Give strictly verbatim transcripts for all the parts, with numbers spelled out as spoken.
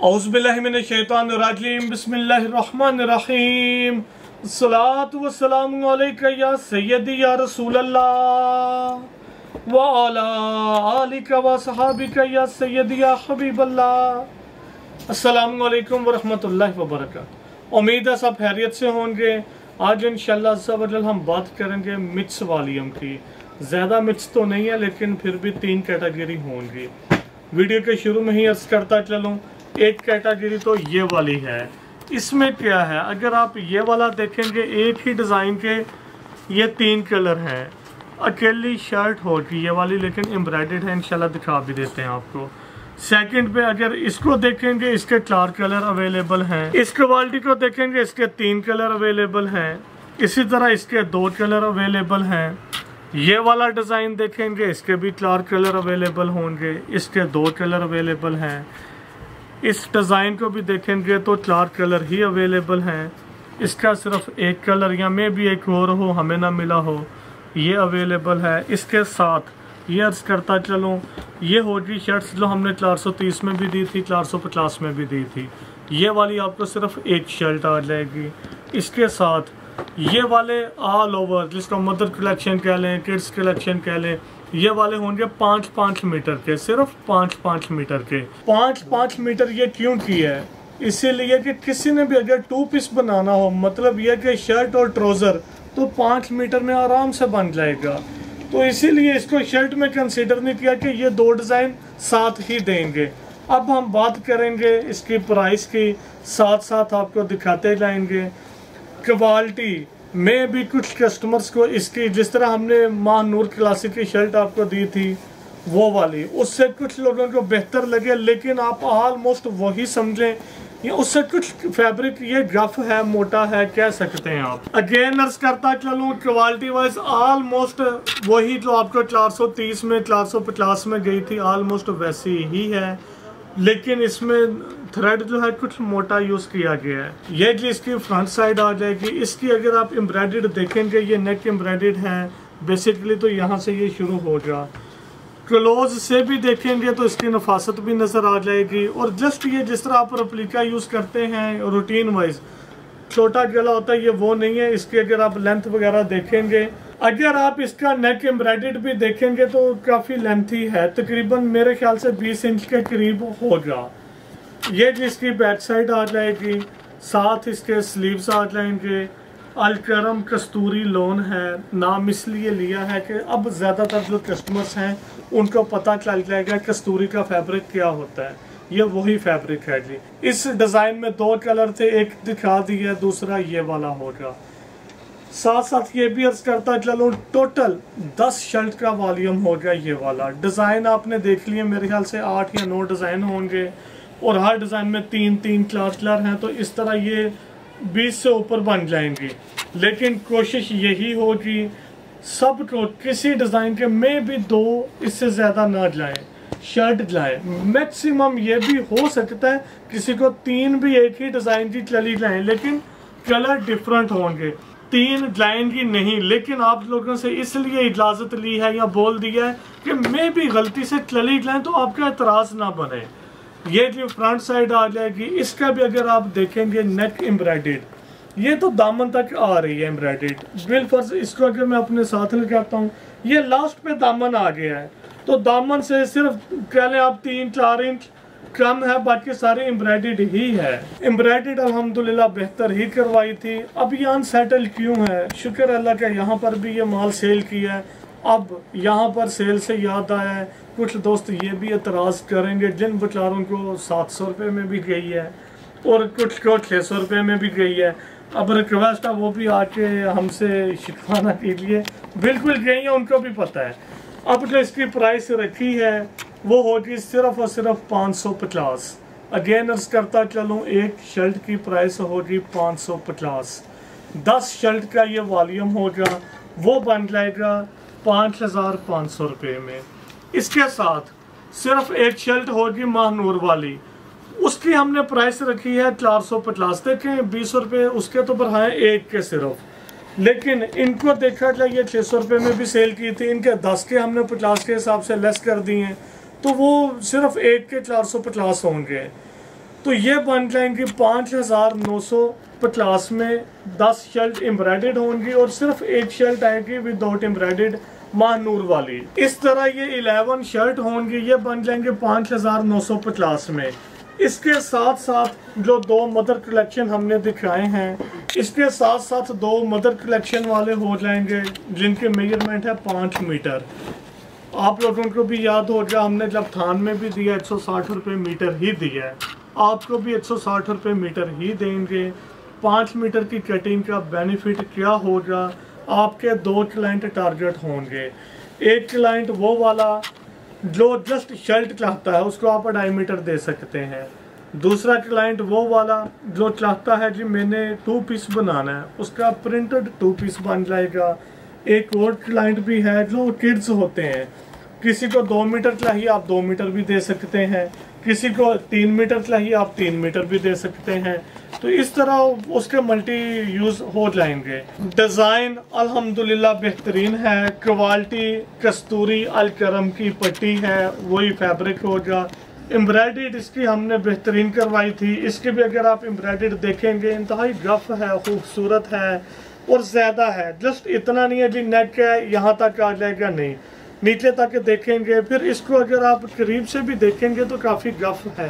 औज़ुबिल्लाहिमिनश्शैतानिर्रजीम बिस्मिल्लाहिर्रहमानिर्रहीम अस्सलातु वस्सलामु अलैका या सय्यदी या रसूलल्लाह व अला आलिका व सहाबिका या सय्यदी या हबीबल्लाह। अस्सलामु अलैकुम व रहमतुल्लाहि व बरकातुहू। उम्मीद है सब खैरियत से होंगे। आज इंशाअल्लाह अज़्ज़ा हम बात करेंगे मिक्स वॉल्यूम की। ज़्यादा मिक्स तो नहीं है लेकिन फिर भी तीन कैटेगरी होंगी। वीडियो के शुरू में ही अर्ज़ करता चलूँ, एक कैटेगरी तो ये वाली है। इसमें क्या है, अगर आप ये वाला देखेंगे एक ही डिज़ाइन के ये तीन कलर हैं। अकेली शर्ट होगी ये वाली लेकिन एम्ब्रॉयडर्ड है, इंशाल्लाह दिखा भी देते हैं आपको। सेकंड पे अगर इसको देखेंगे इसके चार कलर अवेलेबल हैं। इस क्वालिटी को देखेंगे इसके तीन कलर अवेलेबल हैं। इसी तरह इसके दो कलर अवेलेबल हैं। ये वाला डिज़ाइन देखेंगे इसके भी चार कलर अवेलेबल होंगे, इसके दो कलर अवेलेबल हैं। इस डिज़ाइन को भी देखेंगे तो चार कलर ही अवेलेबल हैं। इसका सिर्फ एक कलर या में भी एक और हो, हमें ना मिला हो, ये अवेलेबल है। इसके साथ ये अर्ज करता चलूँ, ये होगी शर्ट्स जो हमने चार सौ तीस में भी दी थी, चार सौ पचास में भी दी थी। ये वाली आपको सिर्फ एक शर्ट आ जाएगी। इसके साथ ये वाले ऑल ओवर, जिसका मदर कलेक्शन कह लें, किड्स कलेक्शन कह लें, ये वाले होंगे पाँच पाँच मीटर के, सिर्फ पाँच पाँच मीटर के। पाँच पाँच मीटर ये क्यों किया है? इसीलिए कि किसी ने भी अगर टू पीस बनाना हो, मतलब यह कि शर्ट और ट्राउज़र, तो पाँच मीटर में आराम से बन जाएगा। तो इसीलिए इसको शर्ट में कंसीडर नहीं किया कि ये दो डिज़ाइन साथ ही देंगे। अब हम बात करेंगे इसकी प्राइस की, साथ साथ आपको दिखाते जाएंगे। क्वालिटी में भी कुछ कस्टमर्स को इसकी, जिस तरह हमने माह नूर क्लासिक की शर्ट आपको दी थी वो वाली, उससे कुछ लोगों को बेहतर लगे, लेकिन आप ऑलमोस्ट वही समझें, ये उससे कुछ फैब्रिक ये गफ है, मोटा है, कह सकते हैं आप। अगेन अर्ज करता चलूँ, क्वालिटी वाइज ऑलमोस्ट वही जो आपको चार सौ तीस में चार सौ पचास में गई थी, ऑलमोस्ट वैसी ही है, लेकिन इसमें थ्रेड जो है कुछ मोटा यूज़ किया गया है। ये जी इसकी फ्रंट साइड आ जाएगी। इसकी अगर आप एम्ब्रॉयडर्ड देखेंगे, ये नेक एम्ब्रॉयडर्ड है बेसिकली, तो यहाँ से ये शुरू होगा। क्लोज से भी देखेंगे तो इसकी नफासत भी नज़र आ जाएगी। और जस्ट ये जिस तरह आप रेप्लिका यूज़ करते हैं रूटीन वाइज, छोटा गला होता है, ये वो नहीं है। इसकी अगर आप लेंथ वगैरह देखेंगे, अगर आप इसका नेक एम्ब्रॉयडर्ड भी देखेंगे तो काफ़ी लेंथी है, तकरीबन मेरे ख्याल से बीस इंच के करीब होगा। ये जिसकी बैक साइड आ जाएगी, साथ इसके स्लीव्स आ जाएंगे। अलकरम कस्तूरी लोन है, नाम इसलिए लिया है कि अब ज़्यादातर जो कस्टमर्स हैं उनको पता चल जाएगा कस्तूरी का फैब्रिक क्या होता है। ये वही फैब्रिक है जी। इस डिज़ाइन में दो कलर थे, एक दिखा दिया, दूसरा ये वाला होगा। साथ साथ ये भी अर्ज करता चलूँ, टोटल दस शर्ट का वॉल्यूम होगा। ये वाला डिज़ाइन आपने देख लिया, मेरे ख्याल से आठ या नौ डिज़ाइन होंगे और हर डिज़ाइन में तीन तीन चार कलर हैं, तो इस तरह ये बीस से ऊपर बन जाएंगी। लेकिन कोशिश यही होगी सब को किसी डिज़ाइन के में भी दो, इससे ज़्यादा ना जाए शर्ट जाए। मैक्सिमम ये भी हो सकता है किसी को तीन भी एक ही डिज़ाइन की चली जाए, लेकिन कलर डिफरेंट होंगे। तीन जाएंगी नहीं, लेकिन आप लोगों से इसलिए इजाज़त ली है या बोल दिया है कि मैं भी गलती से चली जाए तो आपका एतराज़ ना बने। ये जो फ्रंट साइड आ जाएगी, इसका भी अगर आप देखेंगे नेक एम्ब्रॉयडर्ड, ये तो दामन तक आ रही है एम्ब्रॉयडर्ड। बिलफर्ज इसको अगर मैं अपने साथ लगाता हूँ, ये लास्ट पे दामन आ गया है, तो दामन से सिर्फ कह लें आप तीन चार इंच कम है, बाकी सारे एम्ब्रॉयडर्ड ही है। एम्ब्रॉयडर्ड अल्हम्दुलिल्लाह बेहतर ही करवाई थी। अब ये अनसेटल क्यों है? शुक्र अल्लाह का, यहाँ पर भी ये माल सेल किया है। अब यहाँ पर सेल से याद आया है, कुछ दोस्त ये भी एतराज़ करेंगे जिन बेचारों को सात सौ रुपये में भी गई है और कुछ को छः सौ रुपये में भी गई है। अब रिक्वेस्ट है वो भी आके हमसे शिकवाना कीजिए, बिल्कुल गई है, उनको भी पता है। अब जो इसकी प्राइस रखी है वो होगी सिर्फ और सिर्फ पाँच सौ पचास। अगेन अर्ज करता चलूँ, एक शर्ट की प्राइस होगी पाँच सौ पचास। दस शर्ट का ये वॉल्यूम होगा, वो बन जाएगा पाँच हज़ार पाँच सौ रुपये में। इसके साथ सिर्फ एक शर्ट होगी महानूर वाली, उसकी हमने प्राइस रखी है चार सौ पचास। देखें बीस रुपये उसके तो बढ़ाएं एक के सिर्फ, लेकिन इनको देखा जाए ये छः सौ रुपये में भी सेल की थी, इनके दस के हमने पचास के हिसाब से लेस कर दिए हैं, तो वो सिर्फ एक के चार सौ पचास होंगे। तो ये बन जाएंगी पाँच हज़ार नौ सौ पचास में। दस शर्ट एम्ब्रॉयडर्ड होंगी और सिर्फ एक शर्ट आएगी विदाउट एम्ब्रॉयडर्ड महानूर वाली। इस तरह ये इलेवन शर्ट होंगी, ये बन जाएंगे पाँच हज़ार नौ सौ पचास में। इसके साथ साथ जो दो मदर कलेक्शन हमने दिखाए हैं, इसके साथ साथ दो मदर कलेक्शन वाले हो जाएंगे जिनके मेजरमेंट है पाँच मीटर। आप लोगों को भी याद होगा हमने जब थान में भी दिया एक सौ साठ रुपये मीटर ही दिया है, आपको भी एक सौ साठ रुपये मीटर ही देंगे। पाँच मीटर की कटिंग का बेनिफिट क्या होगा, आपके दो क्लाइंट टारगेट होंगे। एक क्लाइंट वो वाला जो जस्ट शर्ट चाहता है, उसको आप अढ़ाई मीटर दे सकते हैं। दूसरा क्लाइंट वो वाला जो चाहता है जी मैंने टू पीस बनाना है, उसका प्रिंटेड टू पीस बन जाएगा। एक और क्लाइंट भी है जो किड्स होते हैं, किसी को दो मीटर चाहिए आप दो मीटर भी दे सकते हैं, किसी को तीन मीटर चाहिए आप तीन मीटर भी दे सकते हैं। तो इस तरह उसके मल्टी यूज हो जाएंगे। डिजाइन अल्हम्दुलिल्लाह बेहतरीन है, क्वालिटी कस्तूरी अल करम की पट्टी है, वही फैब्रिक होगा। एम्ब्रॉयडर्ड इसकी हमने बेहतरीन करवाई थी, इसके भी अगर आप एम्ब्रॉयडर्ड देखेंगे इंतहाई रफ है, खूबसूरत है और ज्यादा है। जस्ट इतना नहीं है जी नेक है यहाँ तक आ जाएगा, नहीं, नीचे तक देखेंगे। फिर इसको अगर आप करीब से भी देखेंगे तो काफी रफ है।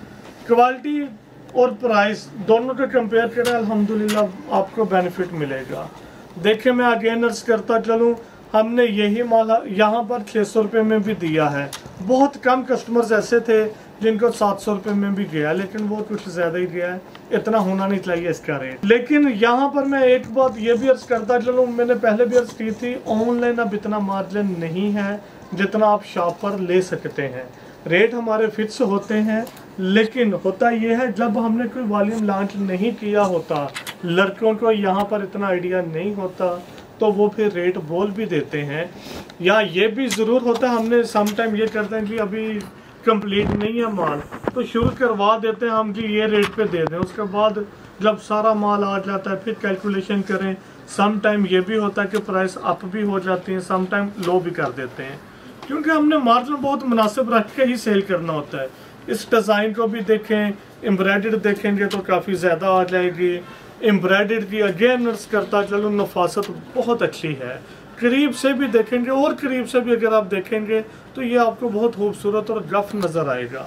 क्वालिटी और प्राइस दोनों को कंपेयर करें अल्हम्दुलिल्लाह आपको बेनिफिट मिलेगा। देखिए मैं अगेन अर्ज करता चलूँ, हमने यही माल यहाँ पर छः सौ रुपये में भी दिया है। बहुत कम कस्टमर्स ऐसे थे जिनको सात सौ रुपये में भी गया, लेकिन वो कुछ ज़्यादा ही गया है, इतना होना नहीं चाहिए इसका रेट। लेकिन यहाँ पर मैं एक बात ये भी अर्ज करता चलूँ, मैंने पहले भी अर्ज की थी, ऑनलाइन अब इतना मार्जिन नहीं है जितना आप शॉप पर ले सकते हैं। रेट हमारे फिक्स होते हैं, लेकिन होता ये है जब हमने कोई वॉल्यूम लॉन्च नहीं किया होता, लड़कों को यहाँ पर इतना आइडिया नहीं होता, तो वो फिर रेट बोल भी देते हैं। या ये भी ज़रूर होता है, हमने सम टाइम ये करते हैं कि अभी कंप्लीट नहीं है माल, तो शुरू करवा देते हैं हम कि ये रेट पे दे दें। उसके बाद जब सारा माल आ जाता है फिर कैलकुलेशन करें। सम टाइम ये भी होता है कि प्राइस अप भी हो जाती है, सम टाइम लो भी कर देते हैं, क्योंकि हमने मार्जिन बहुत मुनासिब रख के ही सेल करना होता है। इस डिज़ाइन को भी देखें, एम्ब्रॉयडर्ड देखेंगे तो काफ़ी ज़्यादा आ जाएगी। एम्ब्रॉयडर्ड की अगेन अर्ज करता चलो नफासत बहुत अच्छी है। करीब से भी देखेंगे और करीब से भी अगर आप देखेंगे तो ये आपको बहुत खूबसूरत और रफ नज़र आएगा।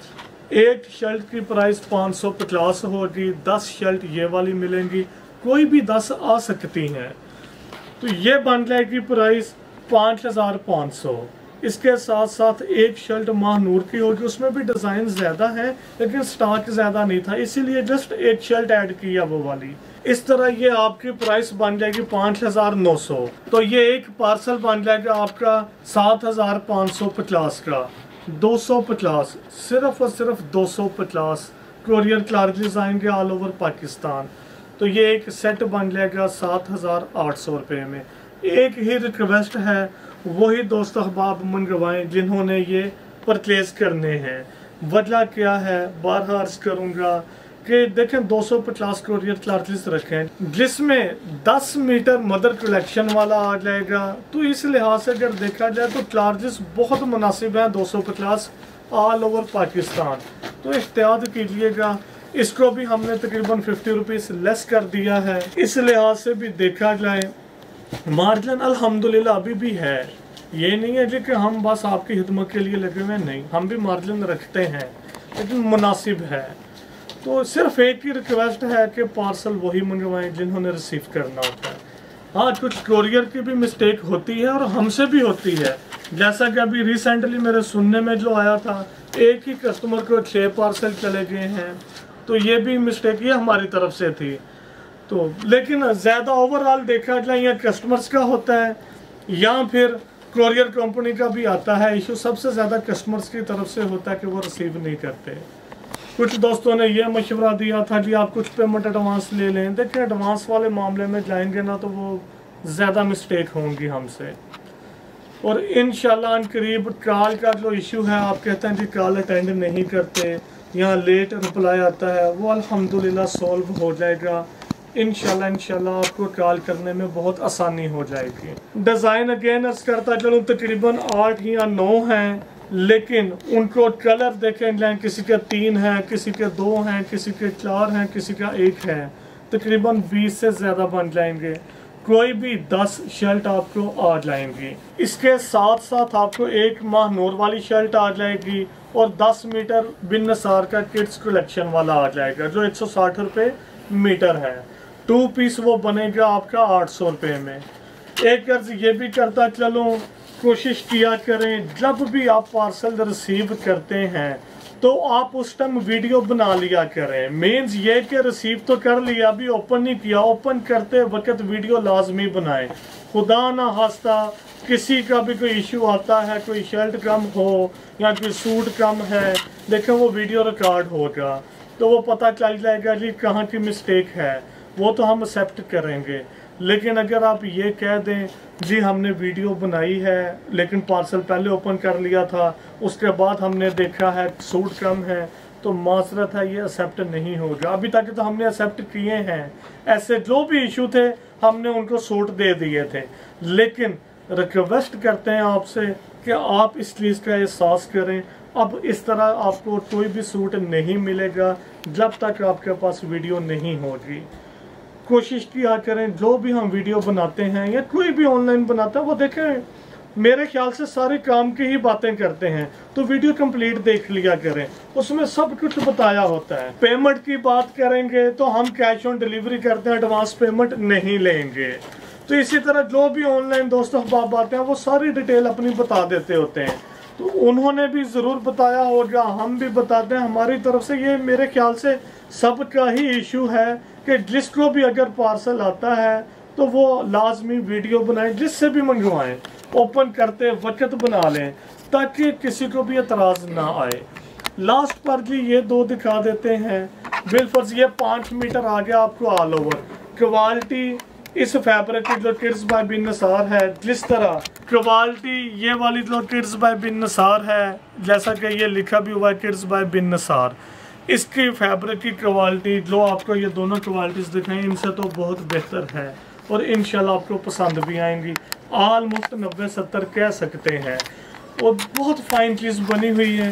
एक शर्ट की प्राइस पाँच सौ पचास होगी, दस शर्ट ये वाली मिलेंगी, कोई भी दस आ सकती हैं। तो ये बन जाएगी प्राइस पाँच हज़ार पाँच सौ। इसके साथ साथ एक शर्ट महानूर की होगी, उसमें भी डिज़ाइन ज़्यादा है लेकिन स्टॉक ज़्यादा नहीं था, इसीलिए जस्ट एक शर्ट ऐड किया वो वाली। इस तरह ये आपकी प्राइस बन जाएगी पाँच हज़ार नौ सौ। तो ये एक पार्सल बन जाएगा आपका सात हज़ार पाँच सौ पचास का। दो सौ पचास, सिर्फ और सिर्फ दो सौ पचास कोरियर चार्जेस आएंगे ऑल ओवर पाकिस्तान। तो ये एक सेट बन जाएगा सात हज़ार आठ सौ रुपये में। एक ही रिक्वेस्ट है, वही दोस्त अहबाब मंगवाएं जिन्होंने ये परचेज करने हैं। वजह क्या है बार अर्ज करूँगा कि देखें दो सौ पचास कोरियर चार्जेस रखें, जिसमें दस मीटर मदर कलेक्शन वाला आ जाएगा। तो इस लिहाज से अगर देखा जाए तो चार्जेस बहुत मुनासिब हैं, दो सौ पचास ऑल ओवर पाकिस्तान। तो एहतियात कीजिएगा। इसको भी हमने तकरीबन फिफ्टी रुपीज़ लेस कर दिया है। इस लिहाज से भी देखा जाए मार्जिन अल्हम्दुलिल्लाह अभी भी है। ये नहीं है जी कि हम बस आपकी खिदमत के लिए लगे हुए, नहीं, हम भी मार्जिन रखते हैं लेकिन मुनासिब है। तो सिर्फ एक ही रिक्वेस्ट है कि पार्सल वही मंगवाएं जिन्होंने रिसीव करना होता है। हाँ, कुछ कोरियर की भी मिस्टेक होती है और हमसे भी होती है। जैसा कि अभी रिसेंटली मेरे सुनने में जो आया था, एक ही कस्टमर को छः पार्सल चले गए हैं, तो ये भी मिस्टेक ये हमारी तरफ से थी। तो लेकिन ज़्यादा ओवरऑल देखा जाए या कस्टमर्स का होता है या फिर कोरियर कंपनी का भी आता है इशू। सबसे ज़्यादा कस्टमर्स की तरफ से होता है कि वो रिसीव नहीं करते। कुछ दोस्तों ने ये मशवरा दिया था कि आप कुछ पेमेंट एडवांस ले लें। देखिए एडवांस वाले मामले में जाएंगे ना तो वो ज़्यादा मिस्टेक होंगी हमसे। और इंशाल्लाह करीब कॉल का जो इशू है, आप कहते हैं जी कॉल अटेंड नहीं करते, यहाँ लेट रिप्लाई आता है, वो अल्हम्दुलिल्लाह सॉल्व हो जाएगा। इंशाल्लाह इंशाल्लाह आपको कॉल करने में बहुत आसानी हो जाएगी। डिज़ाइन अगेन अर्ज करता चलूँ तकरीबन आठ या नौ हैं। लेकिन उनको कलर देखें, किसी के तीन हैं, किसी के दो हैं, किसी के चार हैं, किसी का एक है, तकरीबन बीस से ज़्यादा बन जाएंगे। कोई भी दस शर्ट आपको आ जाएंगी। इसके साथ साथ आपको एक माह नूर वाली शर्ट आ जाएगी और दस मीटर बिन नसार का किड्स कलेक्शन वाला आ जाएगा जो एक सौ साठ रुपये मीटर है। टू पीस वो बनेगा आपका आठ सौ रुपये में। एक अर्ज ये भी करता चलूँ, कोशिश किया करें जब भी आप पार्सल रिसीव करते हैं तो आप उस टाइम वीडियो बना लिया करें। मीन्स ये कि रिसीव तो कर लिया, अभी ओपन नहीं किया, ओपन करते वक्त वीडियो लाजमी बनाएं। खुदा ना हास्ता किसी का भी कोई इशू आता है, कोई शर्ट कम हो या कोई सूट कम है, देखें वो वीडियो रिकॉर्ड होगा तो वो पता चल जाएगा जी कहाँ की मिस्टेक है, वो तो हम एक्सेप्ट करेंगे। लेकिन अगर आप ये कह दें जी हमने वीडियो बनाई है लेकिन पार्सल पहले ओपन कर लिया था, उसके बाद हमने देखा है सूट कम है, तो माजरत है ये एक्सेप्ट नहीं होगा। अभी तक तो हमने एक्सेप्ट किए हैं, ऐसे जो भी इशू थे हमने उनको सूट दे दिए थे। लेकिन रिक्वेस्ट करते हैं आपसे कि आप इस चीज़ का एहसास करें। अब इस तरह आपको कोई भी सूट नहीं मिलेगा जब तक आपके पास वीडियो नहीं होगी। कोशिश किया करें जो भी हम वीडियो बनाते हैं या कोई भी ऑनलाइन बनाता है वो देखें, मेरे ख्याल से सारे काम की ही बातें करते हैं तो वीडियो कंप्लीट देख लिया करें, उसमें सब कुछ बताया होता है। पेमेंट की बात करेंगे तो हम कैश ऑन डिलीवरी करते हैं, एडवांस पेमेंट नहीं लेंगे। तो इसी तरह जो भी ऑनलाइन दोस्तों बात बातें हैं वो सारी डिटेल अपनी बता देते होते हैं, तो उन्होंने भी ज़रूर बताया होगा, हम भी बताते हैं। हमारी तरफ से ये मेरे ख्याल से सबका ही इशू है कि जिसको भी अगर पार्सल आता है तो वो लाजमी वीडियो बनाएं, जिससे भी मंगवाएं ओपन करते वक्त बना लें ताकि किसी को भी एतराज़ ना आए। लास्ट पर जी ये दो दिखा देते हैं। बिलफर्ज ये पाँच मीटर आ गया आपको ऑल ओवर। क्वालिटी इस फैब्रिक की जो किड्स बाय बिन नसार है, जिस तरह क्वालिटी ये वाली जो किड्स बाय बिन नसार है, जैसा कि ये लिखा भी हुआ है किड्स बाय बिन नसार, इसकी फैब्रिक की क्वालिटी जो आपको ये दोनों क्वालिटीज़ दिखाई इनसे तो बहुत बेहतर है और इंशाल्लाह आपको पसंद भी आएंगी। ऑलमोस्ट नब्बे सत्तर कह सकते हैं और बहुत फाइन चीज़ बनी हुई है।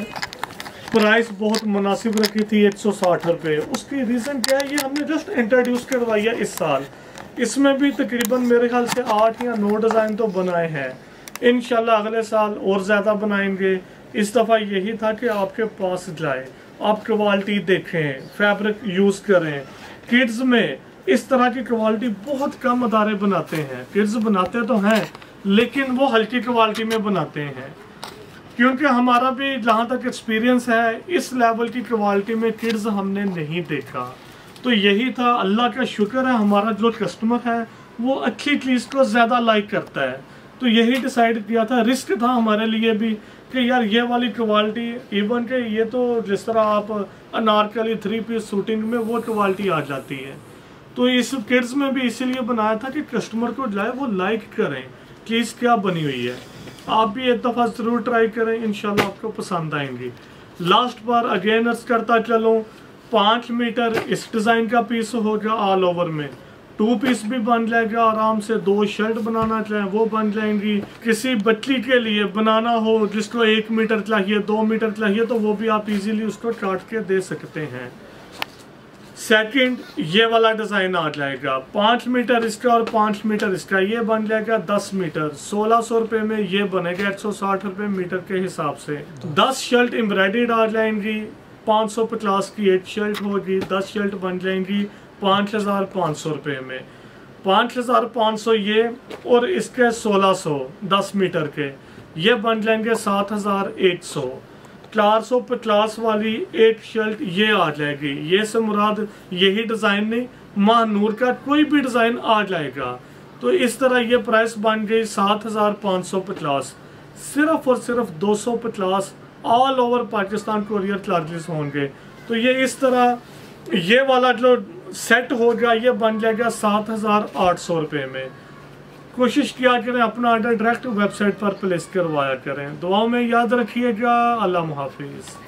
प्राइस बहुत मुनासिब रखी थी एक सौ साठ रुपये। उसकी रीज़न क्या है, ये हमने जस्ट इंट्रोड्यूस करवाई है इस साल। इसमें भी तकरीबन मेरे ख्याल से आठ या नौ डिज़ाइन तो बनाए हैं। इंशाल्लाह अगले साल और ज़्यादा बनाएंगे। इस दफ़ा यही था कि आपके पास जाए, आप क्वालिटी देखें, फैब्रिक यूज़ करें। किड्स में इस तरह की क्वालिटी बहुत कम अदारे बनाते हैं। किड्स बनाते तो हैं लेकिन वो हल्की क्वालिटी में बनाते हैं, क्योंकि हमारा भी जहाँ तक एक्सपीरियंस है इस लेवल की क्वालिटी में किड्स हमने नहीं देखा। तो यही था, अल्लाह का शुक्र है हमारा जो कस्टमर है वो अच्छी चीज़ को ज़्यादा लाइक करता है। तो यही डिसाइड किया था, रिस्क था हमारे लिए भी कि यार ये वाली क्वालिटी, इवन के ये तो जिस तरह आप अनारकली थ्री पीस शूटिंग में वो क्वालिटी आ जाती है, तो इस किड्स में भी इसीलिए बनाया था कि कस्टमर को जाए वो लाइक करें चीज़ क्या बनी हुई है। आप भी एक दफ़ा ज़रूर ट्राई करें, इंशाल्लाह आपको पसंद आएंगी। लास्ट बार अगेन अर्ज करता चलूँ, पाँच मीटर इस डिज़ाइन का पीस होगा ऑल ओवर में। टू पीस भी बन जाएगा आराम से। दो शर्ट बनाना चाहें वो बन जाएंगी। किसी बच्ची के लिए बनाना हो जिसको एक मीटर चाहिए, दो मीटर चाहिए, तो वो भी आप इजीली उसको काट के दे सकते हैं। सेकंड ये वाला डिज़ाइन आ जाएगा, पाँच मीटर इसका और पाँच मीटर इसका, ये बन जाएगा दस मीटर। सोलह सौ रुपये में ये बनेगा एक सौ साठ रुपये मीटर के हिसाब से। दस शर्ट एम्ब्रॉयडर्ड आ जाएंगी, पाँच सौ पचास की एक शर्ट होगी, दस शर्ट बन जाएंगी पाँच हज़ार पाँच सौ रुपये में। पाँच हज़ार पाँच सौ ये और इसके सोलह सौ दस मीटर के, ये बन जाएंगे सात हज़ार एक सौ। चार सौ पचास वाली एक शर्ट ये आ जाएगी, ये से मुराद यही डिज़ाइन नहीं, माह नूर का कोई भी डिज़ाइन आ जाएगा। तो इस तरह ये प्राइस बन गई सात हज़ार पाँच सौ पचास। सिर्फ और सिर्फ दो सौ पचास all over Pakistan courier charges होंगे। तो ये इस तरह ये वाला जो सेट होगा ये बन जाएगा सात हज़ार आठ सौ रुपये में। कोशिश किया करें अपना ऑर्डर डायरेक्ट वेबसाइट पर प्लेस करवाया करें। दुआओं में याद रखिएगा। अल्लाह हाफिज़।